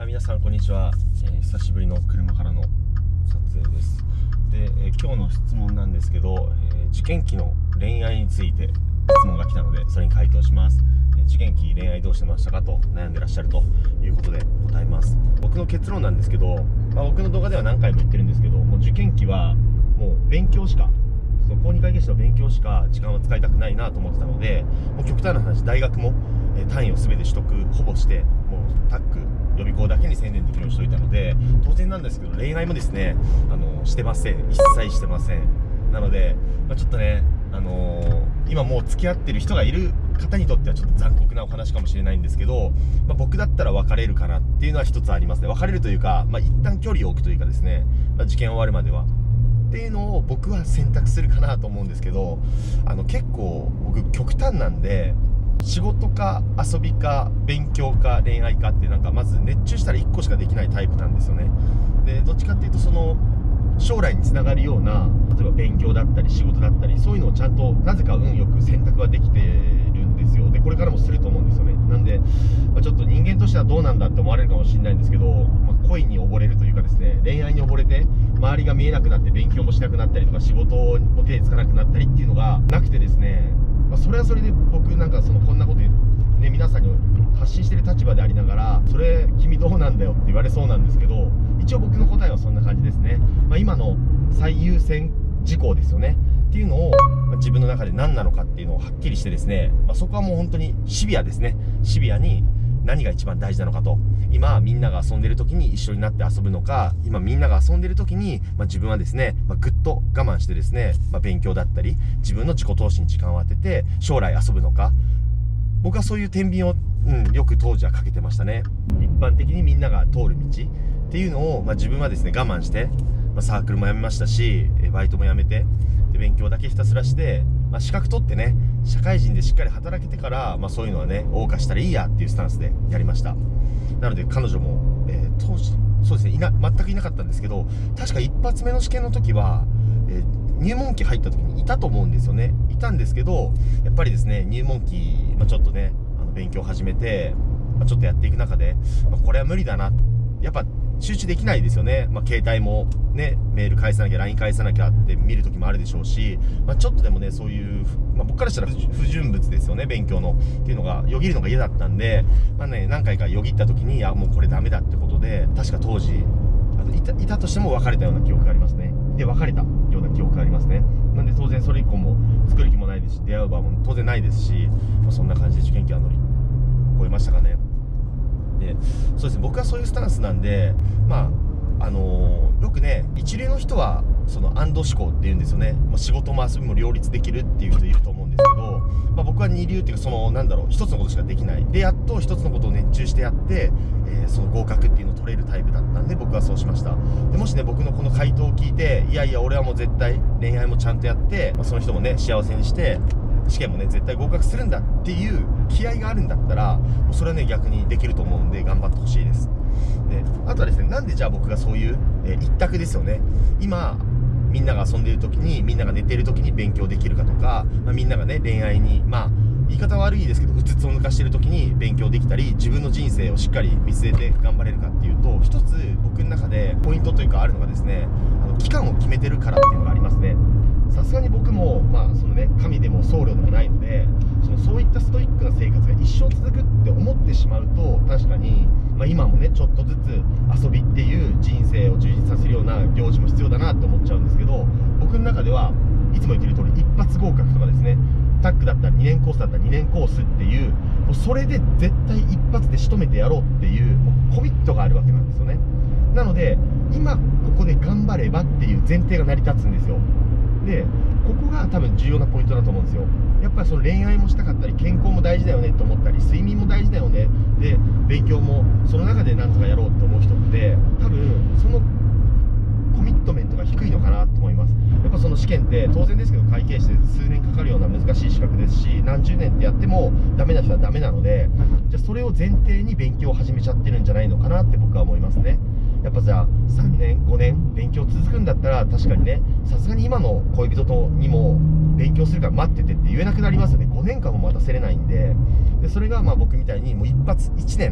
皆さんこんにちは、久しぶりの車からの撮影です。で、今日の質問なんですけど、受験期の恋愛について質問が来たのでそれに回答します。受験期恋愛どうしてましたかと悩んでらっしゃるということで答えます。僕の結論なんですけど、僕の動画では何回も言ってるんですけど、もう受験期はもう勉強しか、その公認会計士の勉強しか時間は使いたくないなと思ってたので、もう極端な話、大学も単位を全て取得ほぼして、もうタック予備校だけに専念できるようにしておいたので、当然なんですけど恋愛もですねしてません。一切してません。なので、ちょっとね今もう付き合ってる人がいる方にとってはちょっと残酷なお話かもしれないんですけど、僕だったら別れるかなっていうのは一つありますね。別れるというか、一旦距離を置くというかですね、受験終わるまではっていうのを僕は選択するかなと思うんですけど、結構僕極端なんで、仕事か遊びか勉強か恋愛かってまず熱中したら1個しかできないタイプなんですよね。でどっちかっていうと、その将来につながるような、例えば勉強だったり仕事だったり、そういうのをちゃんとなぜか運よく選択はできてるんですよ。でこれからもすると思うんですよね。なんで、ちょっと人間としてはどうなんだって思われるかもしれないんですけど、恋に溺れるというかですね、恋愛に溺れて周りが見えなくなって勉強もしなくなったりとか、仕事を手つかなくなったりっていうのがなくてですね、それはそれで僕こんなことね、皆さんに発信してる立場でありながら、それ君どうなんだよって言われそうなんですけど、一応僕の答えはそんな感じですね。今の最優先事項ですよねっていうのを、自分の中で何なのかっていうのをはっきりしてですね、そこはもう本当にシビアですね。シビアに何が一番大事なのかと。今みんなが遊んでる時に一緒になって遊ぶのか、今みんなが遊んでる時に、自分はですね、ぐっと我慢してですね、勉強だったり自分の自己投資に時間を当てて将来遊ぶのか、僕はそういう天秤を、よく当時はかけてましたね。一般的にみんなが通る道っていうのを、自分はですね我慢して、サークルも辞めましたし、バイトも辞めて、で勉強だけひたすらして、資格取ってね、社会人でしっかり働けてから、そういうのはね謳歌したらいいやっていうスタンスでやりました。なので彼女も、当時そうですね全くいなかったんですけど、確か一発目の試験の時は、入門期入った時にいたと思うんですよね。いたんですけど、やっぱりですね入門期、ちょっとね勉強始めて、ちょっとやっていく中で、これは無理だな、やっぱ集中できないですよね。携帯もね、メール返さなきゃ LINE 返さなきゃって見る時もあるでしょうし、ちょっとでもねそういう、僕からしたら不純物ですよね、勉強のっていうのがよぎるのが嫌だったんで、何回かよぎった時に、もうこれダメだってことで、確か当時いたとしても別れたような記憶がありますね。で別れたような記憶がありますね。なんで当然それ以降も作る気もないですし、出会う場も当然ないですし、そんな感じで受験期は乗り越えましたかね。でそうですね、僕はそういうスタンスなんで、よくね一流の人はその安堵思考っていうんですよね。仕事も遊びも両立できるっていう人いると思うんですけど、僕は二流っていうか、一つのことしかできないで、やっと一つのことを熱中してやって、その合格っていうのを取れるタイプだったんで、僕はそうしました。でもしね僕のこの回答を聞いて、いやいや俺はもう絶対恋愛もちゃんとやって、その人もね幸せにして試験もね絶対合格するんだっていう気合があるんだったら、もうそれはね逆にできると思うんで頑張ってほしいです。であとはですね、なんでじゃあ僕がそういう、一択ですよね。今みんなが遊んでいる時に、みんなが寝ている時に勉強できるかとか、みんながね恋愛に言い方悪いですけどうつつを抜かしている時に勉強できたり、自分の人生をしっかり見据えて頑張れるかっていうと、一つ僕の中でポイントというかあるのがですね、期間を決めてるからっていうのがありますね。さすがに僕も神でも僧侶でもないので、そういったストイックな生活が一生続くって思ってしまうと、確かに、今もねちょっとずつ遊びっていう人生を充実させるような行事も必要だなって思っちゃうんですけど、僕の中ではいつも言ってる通り、一発合格とかですね、タックだったら2年コースだったら2年コースっていう、もうそれで絶対一発で仕留めてやろうっていうもうコミットがあるわけなんですよね。なので今ここで頑張ればっていう前提が成り立つんですよ。でここが多分重要なポイントだと思うんですよ。やっぱりその恋愛もしたかったり、健康も大事だよねと思ったり、睡眠も大事だよね、で勉強もその中でなんとかやろうと思う人って、多分そのコミットメントが低いのかなと思います。やっぱその試験って当然ですけど、会計士で数年かかるような難しい資格ですし、何十年ってやってもダメな人はダメなので、じゃあそれを前提に勉強を始めちゃってるんじゃないのかなって僕は思いますね。やっぱじゃあ3年5年勉強続くんだったら、確かにね、さすがに今の恋人とにも勉強するから待っててって言えなくなりますよね。5年間も待たせれないんで、それが僕みたいにもう一発1年2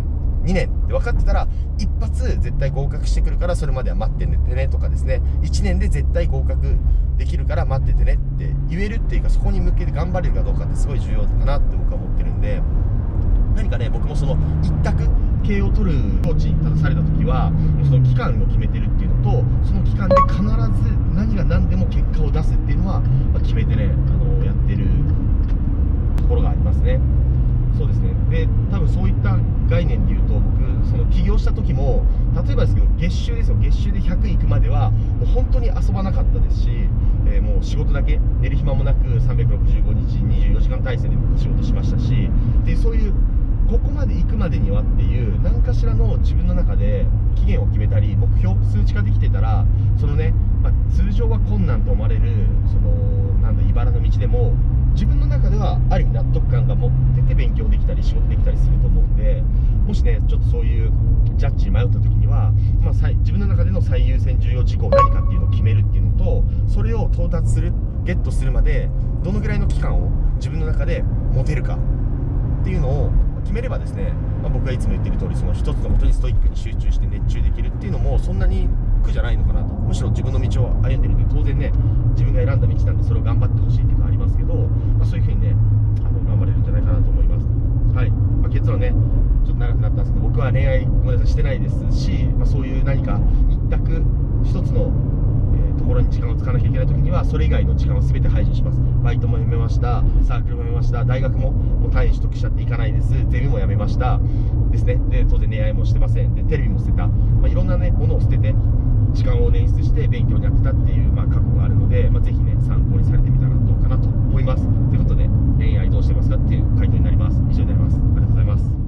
年って分かってたら一発絶対合格してくるから、それまでは待っててねとかですね、1年で絶対合格できるから待っててねって言えるっていうか、そこに向けて頑張れるかどうかってすごい重要かなって僕は思ってるんで、何かね僕もその一択系を取るコーチに立たされた時はその期間を決めてるっていうのと、その期間で必ず何が何でも結果を出すっていうのは、決めてねやってるところがありますね。そうですね。で多分そういった概念で言うと、僕その起業した時も例えばですけど月収ですよ、月収で100いくまではもう本当に遊ばなかったですし、もう仕事だけ、寝る暇もなく365日24時間体制で仕事しましたし、でそういうここまで行くまでにはっていう何かしらの自分の中で期限を決めたり目標数値化できてたら、そのね、通常は困難と思われるその茨の道でも自分の中ではある意味納得感が持ってて勉強できたり仕事できたりすると思うんで、もしねちょっとそういうジャッジに迷った時には、自分の中での最優先重要事項何かっていうのを決めるっていうのと、それを到達するゲットするまでどのぐらいの期間を自分の中で持てるかっていうのを決めればですね、僕がいつも言ってる通り、その一つのことにストイックに集中して熱中できるっていうのもそんなに苦じゃないのかなと。むしろ自分の道を歩んでるんで、当然ね自分が選んだ道なんでそれを頑張ってほしいっていうのはありますけど、そういうふうにね頑張れるんじゃないかなと思います。はい、結論ねちょっと長くなったんですけど、僕は恋愛ごめんなさいしてないですし、そういう何か一択一つのところに時間を使わなきゃいけない時にはそれ以外の時間を全て排除します。バイトも辞めました、サークルも辞めました、大学もう単位取得しちゃっていかないです、ゼミも辞めましたですね。で当然恋愛もしてません。でテレビも捨てた、いろんなねものを捨てて時間を捻出して勉強にやってたっていう、過去があるので、ぜひね参考にされてみたらどうかなと思います。ということで恋愛どうしてますかっていう回答になります。以上になります。ありがとうございます。